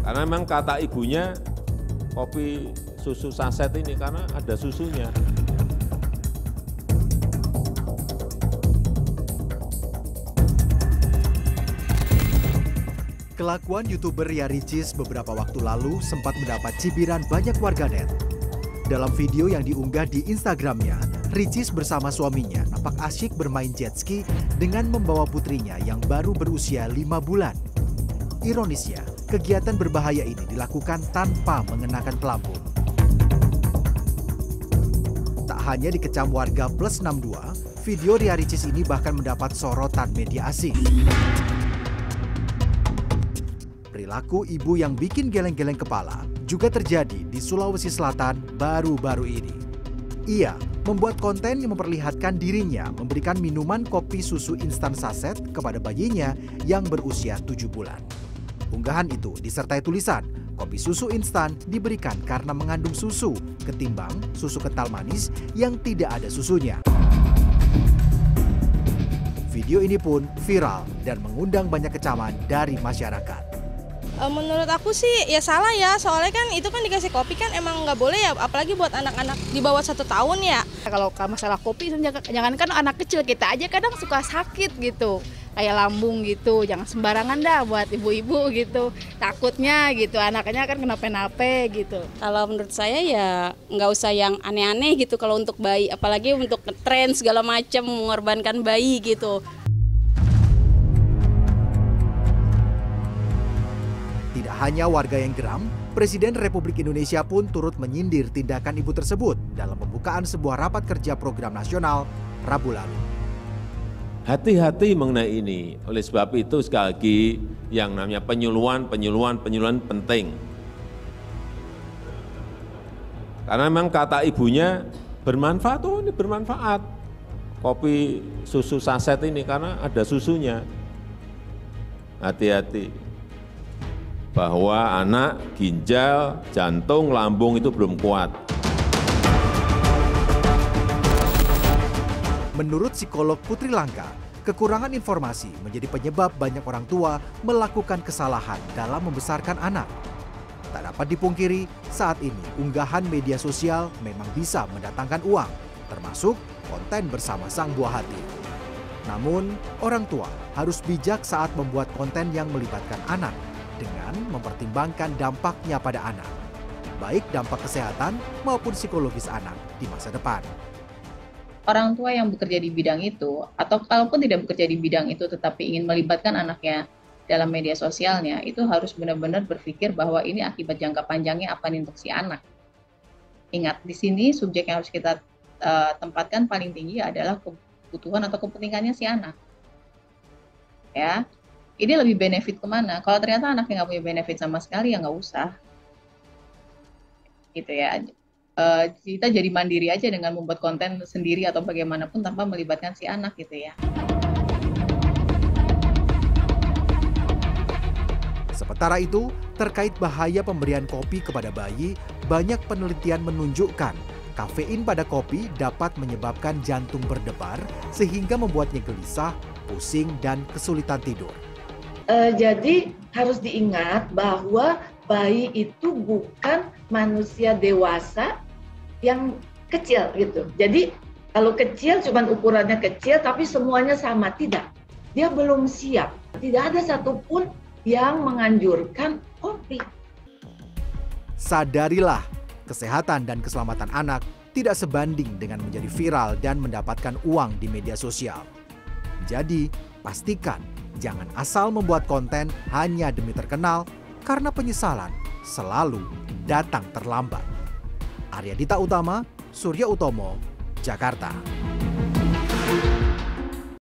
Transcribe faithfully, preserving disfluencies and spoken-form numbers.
Karena memang kata ibunya kopi susu saset ini karena ada susunya. Kelakuan YouTuber Ria Ricis beberapa waktu lalu sempat mendapat cibiran banyak warganet. Dalam video yang diunggah di Instagramnya, Ricis bersama suaminya nampak asyik bermain jet ski dengan membawa putrinya yang baru berusia lima bulan. Ironisnya, kegiatan berbahaya ini dilakukan tanpa mengenakan pelampung. Tak hanya dikecam warga plus enam puluh dua, video Ria Ricis ini bahkan mendapat sorotan media asing. Perilaku ibu yang bikin geleng-geleng kepala juga terjadi di Sulawesi Selatan baru-baru ini. Ia membuat konten yang memperlihatkan dirinya memberikan minuman kopi susu instan saset kepada bayinya yang berusia tujuh bulan. Unggahan itu disertai tulisan, kopi susu instan diberikan karena mengandung susu ketimbang susu kental manis yang tidak ada susunya. Video ini pun viral dan mengundang banyak kecaman dari masyarakat. Menurut aku sih ya salah ya, soalnya kan itu kan dikasih kopi kan emang nggak boleh ya, apalagi buat anak-anak di bawah satu tahun ya. Kalau masalah kopi, jangankan anak kecil, kita aja kadang suka sakit gitu, kayak lambung gitu, jangan sembarangan dah buat ibu-ibu gitu, takutnya gitu, anaknya kan kenapa-napa gitu. Kalau menurut saya ya nggak usah yang aneh-aneh gitu kalau untuk bayi, apalagi untuk tren segala macam mengorbankan bayi gitu. Tidak hanya warga yang geram, Presiden Republik Indonesia pun turut menyindir tindakan ibu tersebut dalam pembukaan sebuah rapat kerja program nasional Rabu lalu. Hati-hati mengenai ini. Oleh sebab itu sekali lagi yang namanya penyuluhan, penyuluhan, penyuluhan penting. Karena memang kata ibunya bermanfaat, oh ini bermanfaat. Kopi susu saset ini karena ada susunya. Hati-hati. Bahwa anak, ginjal, jantung, lambung itu belum kuat. Menurut psikolog Putri Langka, kekurangan informasi menjadi penyebab banyak orang tua melakukan kesalahan dalam membesarkan anak. Tak dapat dipungkiri, saat ini unggahan media sosial memang bisa mendatangkan uang, termasuk konten bersama sang buah hati. Namun, orang tua harus bijak saat membuat konten yang melibatkan anak, dengan mempertimbangkan dampaknya pada anak, baik dampak kesehatan maupun psikologis anak di masa depan. Orang tua yang bekerja di bidang itu, atau kalaupun tidak bekerja di bidang itu tetapi ingin melibatkan anaknya dalam media sosialnya, itu harus benar-benar berpikir bahwa ini akibat jangka panjangnya apa nih untuk si anak. Ingat, di sini subjek yang harus kita uh, tempatkan paling tinggi adalah kebutuhan atau kepentingannya si anak. Ya. Ini lebih benefit kemana? Kalau ternyata anaknya nggak punya benefit sama sekali, ya nggak usah. Gitu ya. E, kita jadi mandiri aja dengan membuat konten sendiri atau bagaimanapun tanpa melibatkan si anak gitu ya. Sementara itu, terkait bahaya pemberian kopi kepada bayi, banyak penelitian menunjukkan kafein pada kopi dapat menyebabkan jantung berdebar sehingga membuatnya gelisah, pusing, dan kesulitan tidur. Uh, jadi harus diingat bahwa bayi itu bukan manusia dewasa yang kecil gitu. Jadi kalau kecil cuma ukurannya kecil tapi semuanya sama, tidak. Dia belum siap. Tidak ada satupun yang menganjurkan kopi. Sadarilah, kesehatan dan keselamatan anak tidak sebanding dengan menjadi viral dan mendapatkan uang di media sosial. Jadi, pastikan jangan asal membuat konten hanya demi terkenal, karena penyesalan selalu datang terlambat. Arya Dita Utama, Surya Utomo, Jakarta.